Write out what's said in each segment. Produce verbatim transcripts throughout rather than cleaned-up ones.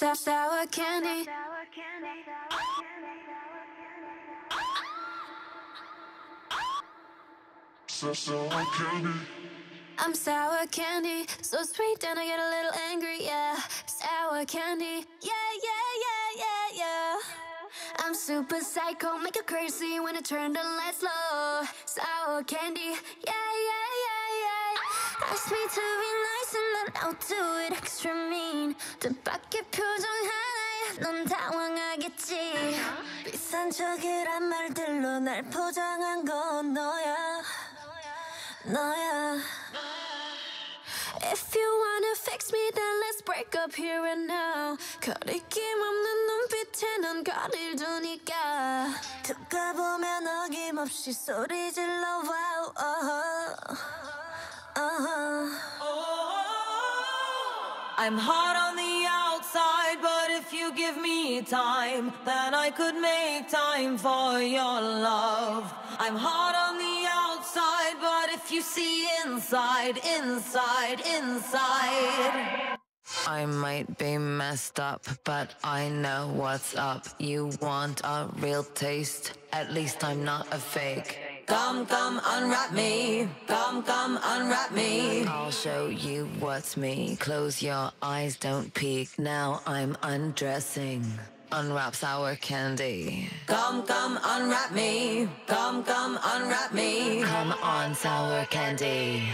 Sour, sour candy. So sour candy. I'm sour candy, so sweet then I get a little angry, yeah. Sour candy, yeah, yeah, yeah, yeah, yeah. I'm super psycho, make you crazy when I turn the lights low. Sour candy, yeah, yeah, yeah, yeah. Ask me to be nice and then I'll do it extra mean. 뜻밖의 표정 하나에 넌 당황하겠지. 비싼 척이란 말들로 날 포장한 건 너야, 너야. If you wanna fix me, then let's break up here and now. 거리낌 없는 눈빛에 넌 거리를 두니까. 두가 보면 어김없이 소리 질러. Wow, uh-huh, uh-huh. I'm hot on the outside, but if you give me time, then I could make time for your love. I'm hot on the outside, but if you see inside, inside, inside. I might be messed up, but I know what's up. You want a real taste? At least I'm not a fake. Come, come, unwrap me. Come, come, unwrap me. I'll show you what's me. Close your eyes, don't peek. Now I'm undressing. Unwrap sour candy. Come, come, unwrap me. Come, come, unwrap me. Come on, sour candy.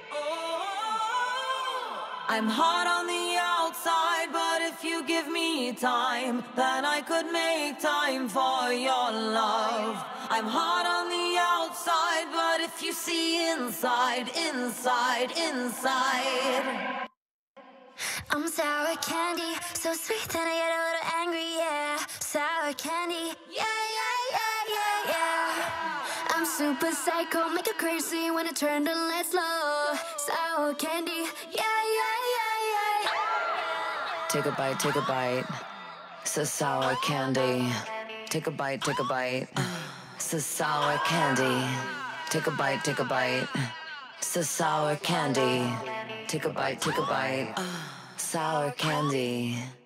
I'm hot on the outside, but if you give me time, then I could make time for your love. I'm hot on the outside, but if you see inside, inside, inside. I'm sour candy, so sweet then I get a little angry, yeah. Sour candy, yeah, yeah, yeah, yeah, yeah. I'm super psycho, make you crazy when I turn the lights low. Sour candy, yeah, yeah, yeah, yeah, yeah. Take a bite, take a bite. It's a sour candy. Take a bite, take a bite. It's a sour candy. Take a bite, take a bite. It's a sour candy. Take a bite, take a bite. Sour candy.